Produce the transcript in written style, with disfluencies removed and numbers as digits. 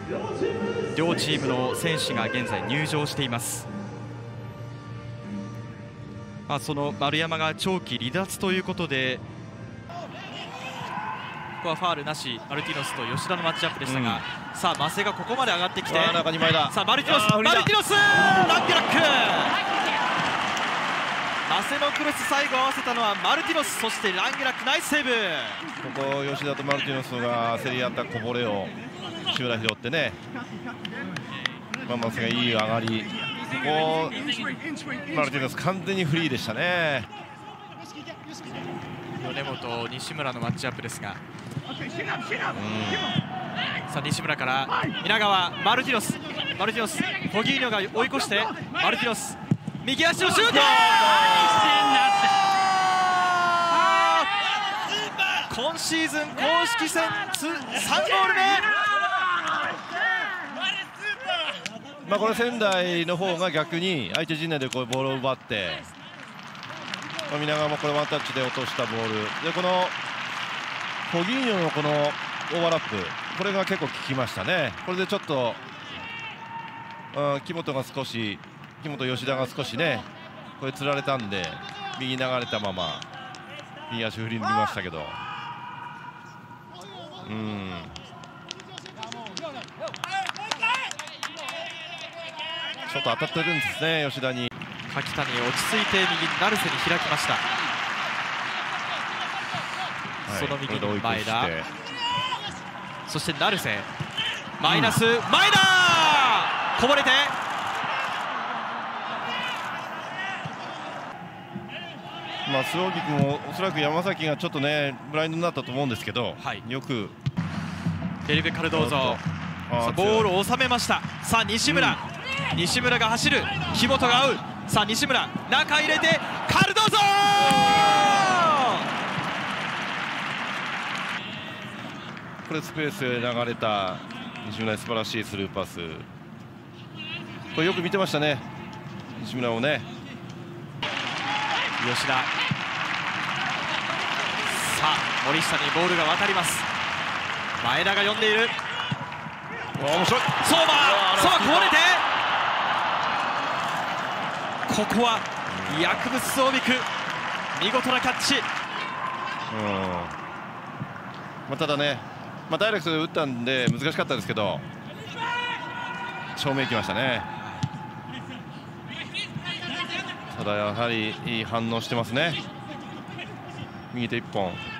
両チームの選手が現在入場しています。その丸山が長期離脱ということで、ここはファールなし、マルティノスと吉田のマッチアップでしたが、さあマセがここまで上がってきて、 中に前だ。 さあマルティノス、ランゲラック、マセのクロス、最後合わせたのはマルティノス、そしてランゲラック、ナイスセーブ。 ここ吉田とマルティノスが競り合ったこぼれを西村拾ってね、マセがいい上がり、ここマルティノス完全にフリーでしたね。 米本、西村のマッチアップですが、さあ西村から稲川、マルティノス、フォギーニョが追い越して、マルティノス、右足のシュート、今シーズン公式戦3ゴール目。 これ仙台の方が逆に相手陣内でこういうボールを奪って、皆川もこれワンタッチで落としたボールで、このフォギーニョのこのオーバーラップ、これが結構効きましたね。これでちょっと木本吉田が少しね、これつられたんで右に流れたまま右足振り抜きましたけど、ちょっと当たってるんですね、吉田に。 柿谷、落ち着いて右成瀬に開きました。その右に前田、そして成瀬、マイナス、前田こぼれて、 周防君もおそらく山崎がちょっとねブラインドになったと思うんですけど、よくフェリペ・カルドーゾ、ボールを収めました。さあ西村、が走る、木本が合う、さあ西村中入れてカルドーゾ、 これスペースへ流れた西村、素晴らしいスルーパス、これよく見てましたね、西村をね。 吉田、さあ森下にボールが渡ります。前田が呼んでいる、 面白い、 相馬こぼれて、ここは薬物装備区、見事なキャッチ。 ただね、ダイレクトで打ったんで難しかったですけど、正面行きましたね。ただやはりいい反応してますね、右手1本。